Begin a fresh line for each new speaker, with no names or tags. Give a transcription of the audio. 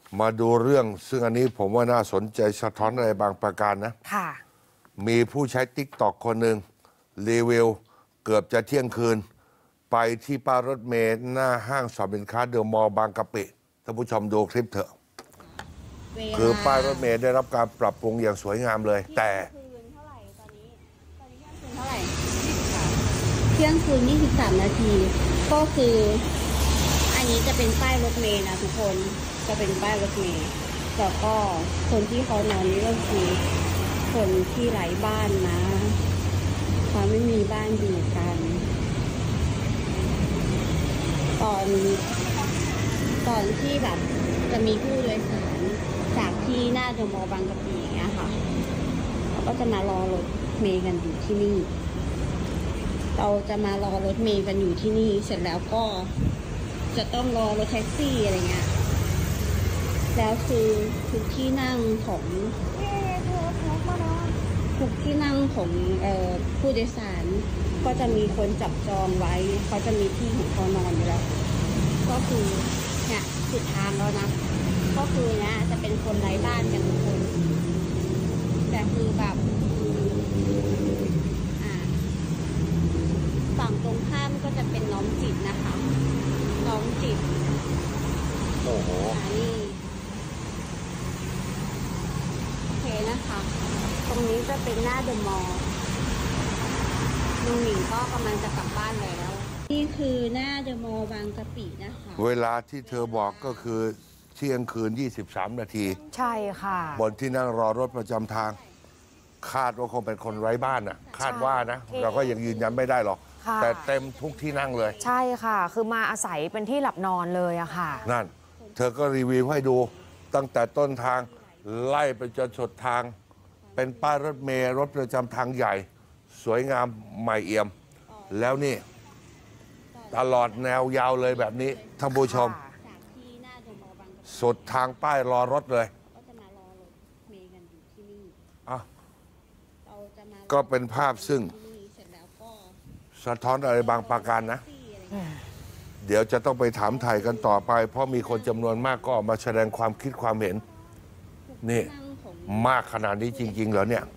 มาดูเรื่องซึ่งอันนี้ผมว่าน่าสนใจสะท้อนอะไรบางประการนะ
ค่ะ
มีผู้ใช้TikTokคนหนึ่งรีวิวเกือบจะเที่ยงคืน ไปที่ป้ายรถเมล์หน้าห้างสรรพสินค้าเดอะมอลล์บางกะปิท่านผู้ชมดูคลิปเถอะคือป้ายรถเมล์ได้รับการปรับปรุงอย่างสวยงามเลยแต่
เที่ยงคืน23 นาทีก็คืออันนี้จะเป็นป้ายรถเมล์นะทุกคนจะเป็นป้ายรถเมล์แล้วก็คนที่เขานอนนี่ก็คือคนที่ไร้บ้านนะเขาไม่มีบ้านอยู่กันตอนที่แบบจะมีผู้โดยสารจากที่หน้าเดอะมอลล์บางกะปิอย่างเงี้ยค่ะเขาก็จะมารอรถเมล์กันอยู่ที่นี่เราจะมารอรถเมล์กันอยู่ที่นี่เสร็จแล้วก็จะต้องรอรถแท็กซี่อะไรเงี้ยแล้วคือทุกที่นั่งของผู้โดยสารก็จะมีคนจับจองไว้เขาจะมีที่ของเขานอนอยู่แล้วก็คือเนี่ยสุดทางแล้วนะก็คือเนี่ยจะเป็นคนไร้บ้านกันทุกคนแต่คือแบบฝั่งตรงข้ามก็จะเป็นน้องจิตนะคะน้องจิต
โอ้โห
นี่โอเคนะคะตรงนี้จะเป็นหน้าเดอะมอลล์ลุงหนิงก็กำลังจะกลับบ้านแล้วนี่คือหน้าเดอะมอลล์บางกะปินะคะ
เวลาที่เธอบอกก็คือเที่ยงคืน23 นาที
ใช่ค่ะ
บนที่นั่งรอรถประจำทางคาดว่าคงเป็นคนไร้บ้านน่ะคาดว่านะเราก็ยังยืนยันไม่ได้หรอกแต่เต็มทุกที่นั่งเลย
ใช่ค่ะคือมาอาศัยเป็นที่หลับนอนเลยอะค่ะ
นั่นเธอก็รีวิวให้ดูตั้งแต่ต้นทางไล่ไปจนสุดทางเป็นป้ายรถเมล์รถประจำทางใหญ่สวยงามใหม่เอี่ยมแล้วนี่ตลอดแนวยาวเลยแบบนี้ท่านผู้ชมสุดทางป้ายรอรถเลยก็เป็นภาพซึ่งสะท้อนอะไรบางประการนะเดี๋ยวจะต้องไปถามไทยกันต่อไปเพราะมีคนจำนวนมากก็ออกมาแสดงความคิดความเห็นนี่มากขนาดนี้จริงๆเหรอเนี่ย